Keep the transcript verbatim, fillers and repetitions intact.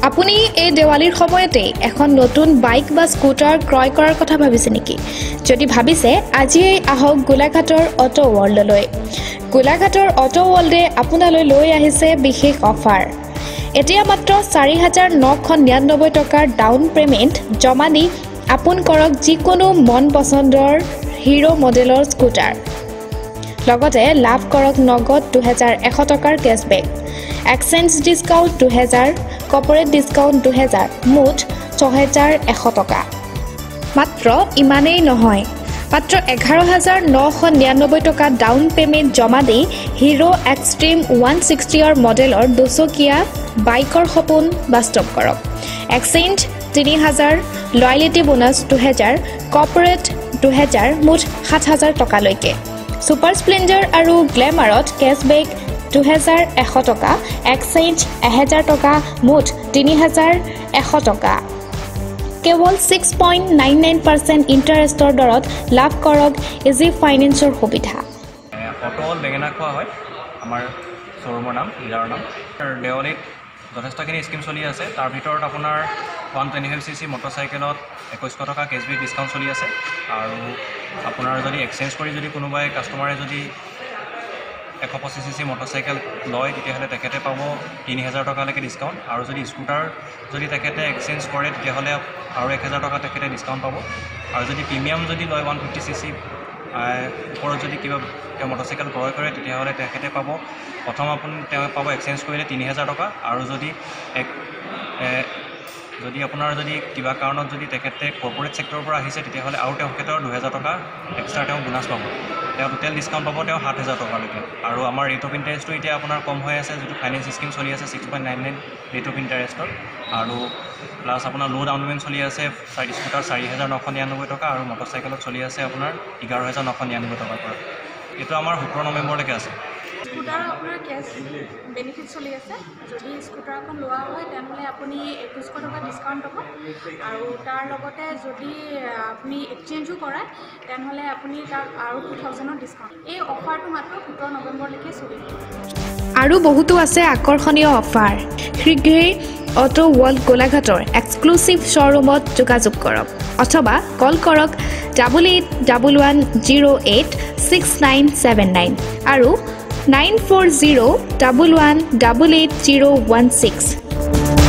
আপুনি এই দেৱালীৰ সময়তে এখন নতুন বাইক বা স্কুটাৰ ক্ৰয় কৰাৰ কথা ভাবিছে নেকি? যদি ভাবিছে, আজিয়ে আহক গোলাঘাটৰ অটো ৱৰ্ল্ডলৈ। গোলাঘাটৰ অটো ৱৰ্ল্ডে আপোনালৈ লৈ আহিছে বিশেষ অফাৰ। এতিয়া মাত্ৰ চাৰি হাজাৰ নশ নিৰান্নব্বৈ টকাৰ ডাউন পেমেণ্ট জমা দি আপোন কৰক যিকোনো মন পচন্দৰ হিৰো মডেলৰ স্কুটাৰ। লগতে লাভ কৰক নগদ দুহেজাৰ এশ টকাৰ কেছবেক, এক্সচেঞ্জ ডিছকাউণ্ট দুহেজাৰ, কৰ্পৰেট ডিছকাউণ্ট দুহেজাৰ, মুঠ ছহেজাৰ এশ টকা। মাত্ৰ ইমানেই নহয়, মাত্ৰ এঘাৰ হাজাৰ নশ নিৰান্নব্বৈ টকা ডাউন পেমেণ্ট জমা দি হিৰো এক্সট্ৰিম ওৱান ছিক্সটিৰ মডেলৰ দুচকীয়া বাইকৰ সপোন বাস্তৱ কৰক। এক্সচেঞ্জ তিনি হাজাৰ, লয়ালিটি বোনাছ দুহেজাৰ, কৰ্পৰেট দুহেজাৰ, মুঠ সাত হাজাৰ টকালৈকে। ছুপাৰ স্প্লেণ্ডাৰ আৰু গ্লেমাৰত কেছবেক দুহেজাৰ এশ টকা, এক্সচেঞ্জ এহেজাৰ টকা, মুঠ তিনি হাজাৰ এশ টকা। কেৱল six point nine nine percent ইণ্টাৰেষ্টৰ দৰত লাভ কৰক ইজি ফাইনেন্সৰ সুবিধা। অটল বেঙেনা খোৱা হয় আমাৰ শ্ব'ৰুমৰ নাম, ডিলাৰৰ নাম। দেৱালীত যথেষ্টখিনি স্কিম চলি আছে। তাৰ ভিতৰত আপোনাৰ one twenty five C C মটৰচাইকেলত একৈছশ টকা কেছবেক ডিছকাউণ্ট চলি আছে। আৰু আপোনাৰ যদি এক্সচেঞ্জ কৰি যদি কোনোবাই কাষ্টমাৰে যদি এশ পঁচিছ চি চি মটৰচাইকেল লয়, তেতিয়াহ'লে তেখেতে পাব তিনি হাজাৰ টকালৈকে ডিছকাউণ্ট। আৰু যদি স্কুটাৰ যদি তেখেতে এক্সচেঞ্জ কৰে, তেতিয়াহ'লে আৰু এক হাজাৰ টকা তেখেতে ডিছকাউণ্ট পাব। আৰু যদি প্ৰিমিয়াম যদি লয় ওৱান ফিফটি চি চি ওপৰত যদি কিবা তেওঁ মটৰচাইকেল ক্ৰয় কৰে, তেতিয়াহ'লে তেখেতে পাব প্ৰথম আপুনি তেওঁ পাব এক্সচেঞ্জ কৰিলে তিনি হাজাৰ টকা। আৰু যদি এক যদি আপোনাৰ যদি কিবা কাৰণত যদি তেখেতে কৰ্পৰেট ছেক্টৰৰ পৰা আহিছে, তেতিয়াহ'লে আৰু তেখেতৰ দুহেজাৰ টকা এক্সট্ৰা তেওঁ বোনাছ পাব। তেওঁ টোটেল ডিছকাউণ্ট পাব তেওঁ সাত হাজাৰ টকালৈকে। আৰু আমাৰ ৰেট অফ ইণ্টাৰেষ্টটো এতিয়া আপোনাৰ কম হৈ আছে, যিটো ফাইনেন্স স্কিম চলি আছে six point nine nine rate of ইণ্টাৰেষ্টৰ। আৰু প্লাছ আপোনাৰ ল' ডাউন পে'মেণ্ট চলি আছে চাৰি স্কুটাৰ চাৰি হাজাৰ নশ নিৰান্নব্বৈ টকা, আৰু মটৰচাইকেলত চলি আছে আপোনাৰ এঘাৰ হাজাৰ নশ নিৰান্নব্বৈ টকাৰ পৰা। এইটো আমাৰ সোতৰ নৱেম্বৰলৈকে আছে। স্কুটাৰৰ আপোনাৰ কেছ বেনিফিট চলি আছে। যদি স্কুটাৰ এখন লোৱা হয়, তেনেহ'লে আপুনি একৈছশ টকা ডিছকাউণ্ট পাব। আৰু তাৰ লগতে যদি আপুনি এক্সচেঞ্জো কৰায়, তেনেহ'লে আপুনি তাত আৰু টু থাউজেণ্ডৰ ডিছকাউণ্ট। এই অফাৰটো মাত্ৰ সোতৰ নৱেম্বৰলৈকে চলিব। আৰু বহুতো আছে আকৰ্ষণীয় অফাৰ। শীঘ্ৰেই অটো ৱৰ্ল্ড গোলাঘাটৰ এক্সক্লুচিভ শ্ব'ৰুমত যোগাযোগ কৰক অথবা কল কৰক double eight double one zero' eight six nine seven nine আৰু nine four zero' double one double eight zero' one six.